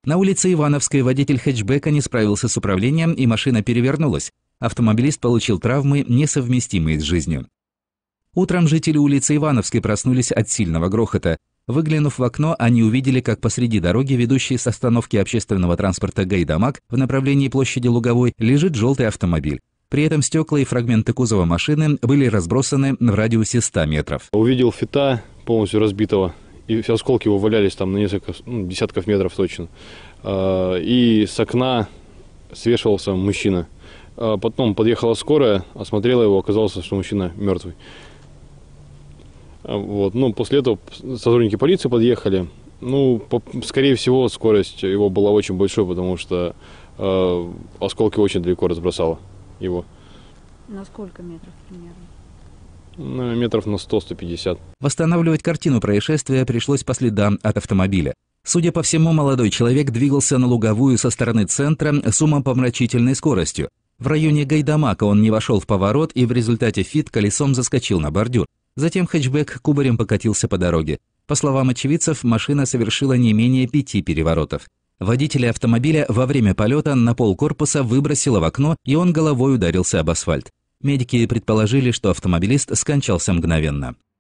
На улице Ивановской водитель хэтчбека не справился с управлением, и машина перевернулась. Автомобилист получил травмы, несовместимые с жизнью. Утром жители улицы Ивановской проснулись от сильного грохота. Выглянув в окно, они увидели, как посреди дороги, ведущей с остановки общественного транспорта Гайдамак в направлении площади Луговой, лежит желтый автомобиль. При этом стекла и фрагменты кузова машины были разбросаны в радиусе 100 метров. Увидел фита полностью разбитого, и осколки его валялись там на несколько десятков метров точно. И с окна свешивался мужчина. Потом подъехала скорая, осмотрела его, оказалось, что мужчина мертвый. После этого сотрудники полиции подъехали. Скорее всего, скорость его была очень большой, потому что осколки очень далеко разбросало его. На сколько метров примерно? Метров на 100-150. Восстанавливать картину происшествия пришлось по следам от автомобиля. Судя по всему, молодой человек двигался на Луговую со стороны центра с умопомрачительной скоростью. В районе Гайдамака он не вошел в поворот, и в результате фит колесом заскочил на бордюр. Затем хэтчбек кубарем покатился по дороге. По словам очевидцев, машина совершила не менее 5 переворотов. Водителя автомобиля во время полета на пол корпуса выбросило в окно, и он головой ударился об асфальт. Медики предположили, что автомобилист скончался мгновенно.